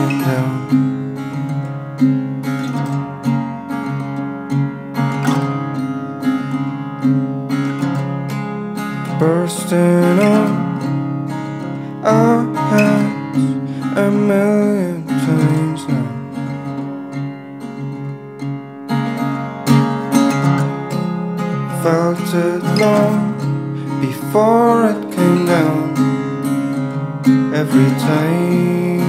came down. Bursting on our heads a million times now. Felt it long before it came down. Every time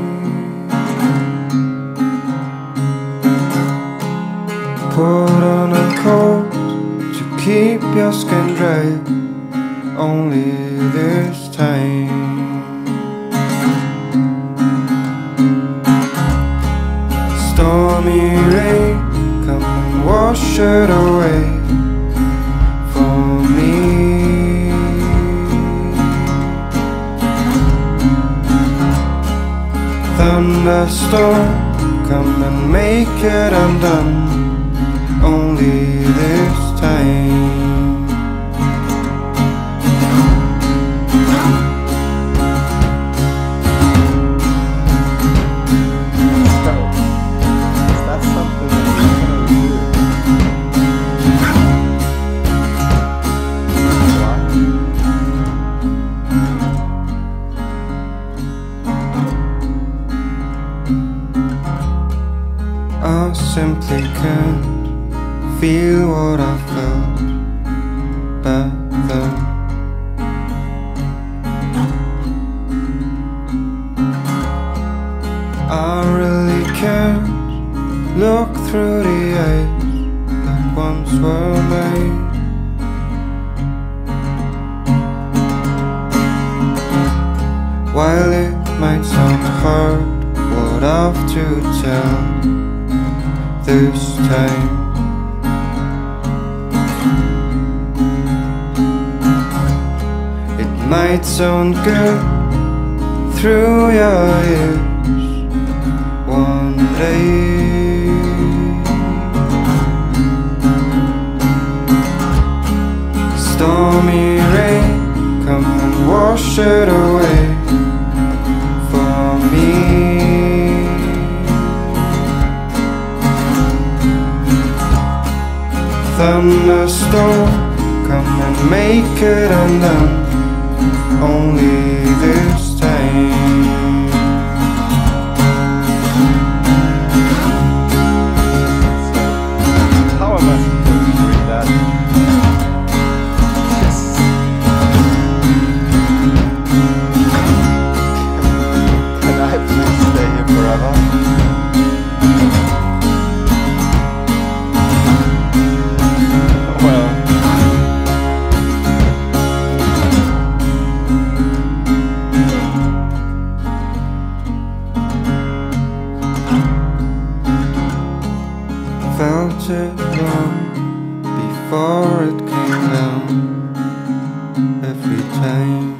put on a coat to keep your skin dry. Only this time stormy rain, come and wash it away for me. Thunderstorm, come and make it undone. Only this time I simply can't feel what I felt back then. I really can't look through the eyes that once were mine. While it might sound hard what I've to tell this time, it might sound good through your ears one day. Stormy rain, come and wash it away for me. Thunderstorm, come and make it undone. Only this time how am I supposed to read that? Yes. Can I please stay here forever? felt it long before it came down. Every time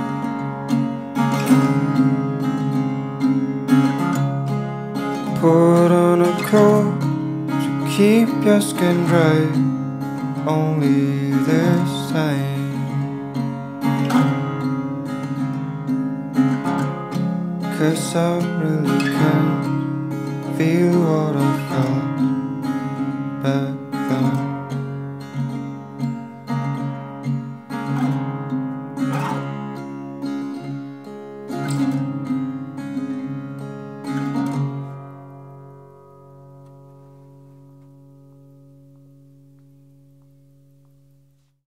put on a coat to keep your skin dry. Only this time, 'cause I really can't feel what I felt back then.